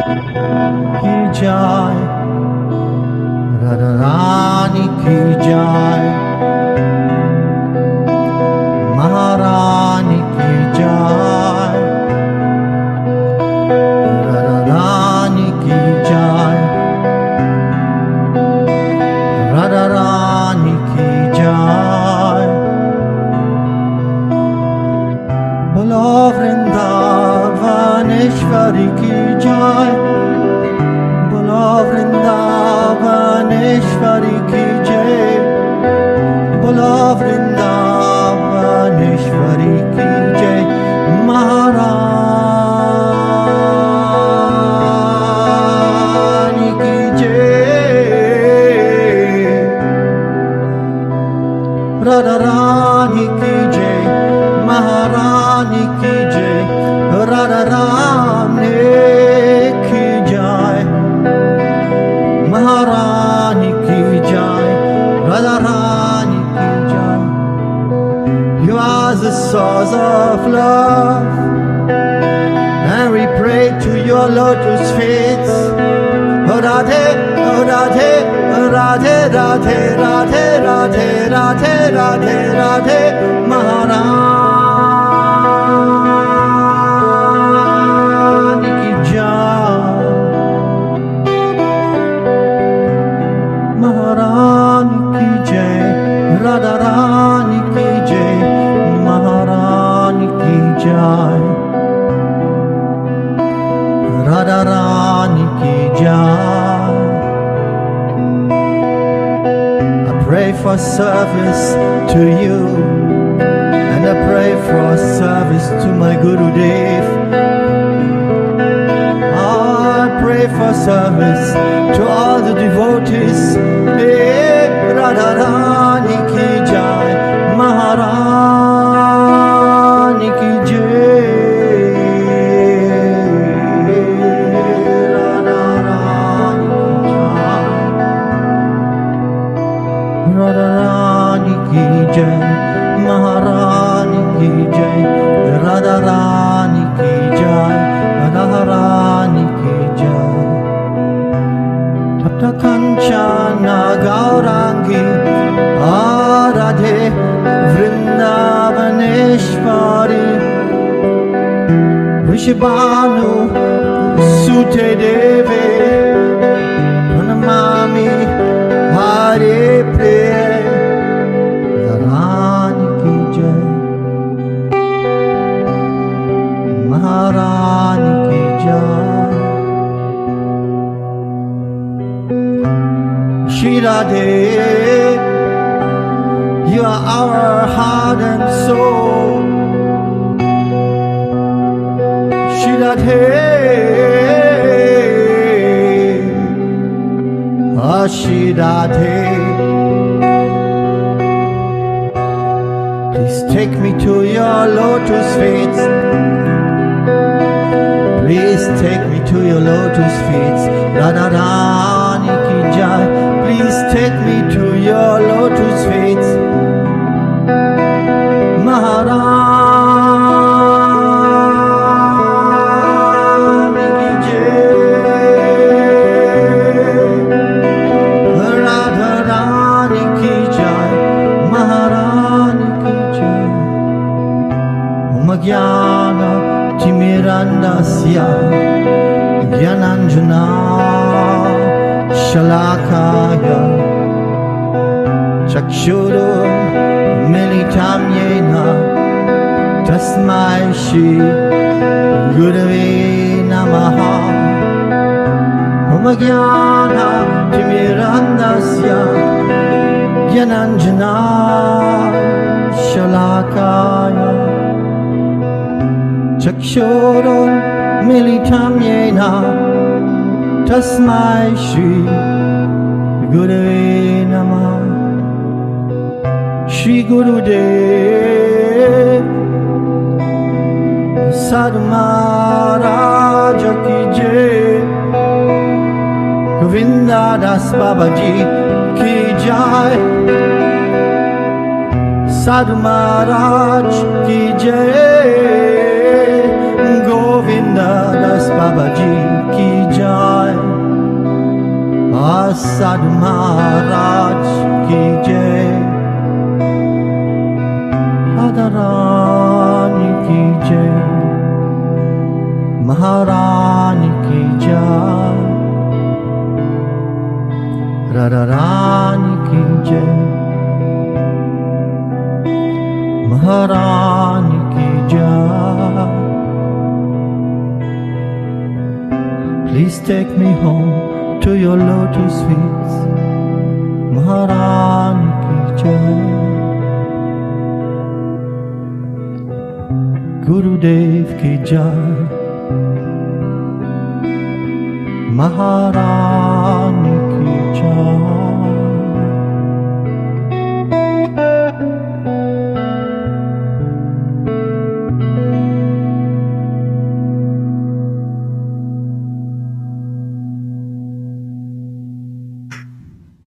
की जय, राधा रानी की जय, महारानी की जय, राधा रानी की जय, राधा रानी की जय। बोलो वृंदावनेश्वरी की जय, बोलो वृंदावनेश्वरी की जय, बोलो वृंदावनेश्वरी की जय, महारानी की जय, राधा रानी की जय, महारानी की जय, राधा रानी की जय, महारानी की जय, राधा रानी की जय। You are the source of love, and we pray to your lotus feet. Oh Radhe, oh Radhe, oh Radhe, Radhe, Radhe, Radhe, Radhe, Radhe, Radhe, Maharani ki jai, Maharani ki jai, Radha Rani ki jai, Maharani ki jai, Radha Rani ki jai. I pray for service to you, and I pray for service to my Guru Dev. I pray for service to all the devotees. Hey, Radha Rani ki jai, Maharani ki jai, Radha Rani ki jai, Radha Rani ki jai, Maharani ki jai, Radha Rani ki jai, Radha Rani ki jai. Bhakta Kanchana Gaurangi Radhe Vrindavaneshwari Vrishabhanu Sute Deve Pranamami Hare Priya, Rani ki jai, Maharani ki jai. Shri Radhe, you are our heart and soul. Shri Radhe, oh Shri Radhe, please take me to your lotus feet. Please take me to your lotus feet. Radha Rani ki jai. Please take me to your lotus feet. Maharani ki jai, Radha Rani ki jai, Maharani ki jai. Om Jnana Timirandasya Jnananjana Shalakaya Chakshurum Militam Yena Tasmai Shri Gurave Namaha. Om Jnana Timirandasya Jnananjana Shalakaya Chakshurum Militam Yena Tasmai Shri Gurave Namah. Shri Gurudev Sadhu Maharaj ki jai, Govinda Das Babaji ki jai, Sadhu Maharaj ki jai, Govinda Das Babaji ki jai. Sadhu Maharaj ki jai, Radharani ki jai, Maharani ki jai, Radharani ki jai, Maharani ki jai. Please take me home to your lotus feet, Maharani ki jai. Gurudev ki jai, Maharani